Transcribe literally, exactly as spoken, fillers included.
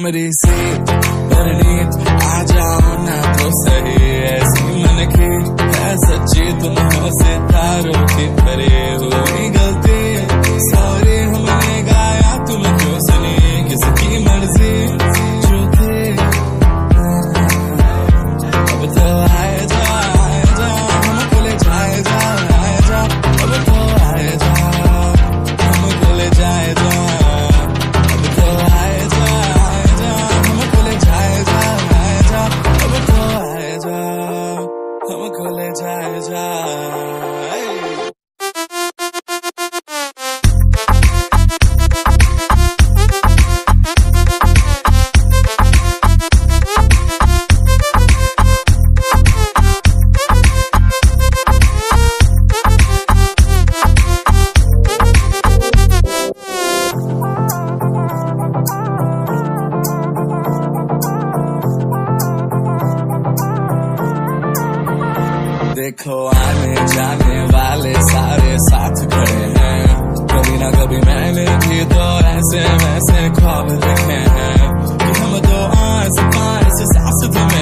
amri से परनीत आजाओ ना तो सही। ऐसी मन की है सच्ची तुम हो सितारों की परे हुई गलती सॉरी हमने गाया तुम क्यों सुनी किसकी मर्जी जो थी। अब तो आए जा आए जा हमको ले जाए जा आए जा। अब तो आए जा हमको ले जाए जा। अब तो आए जा आए जा हमको ले जाए जा आए जा। अब तो आए जा हमको ले जाए जा। देखो आने जाने वाले सारे साथ खड़े हैं। कभी ना कभी मैंने भी तो ऐसे वैसे ख्वाब देखे हैं कि हम तो आस पास सास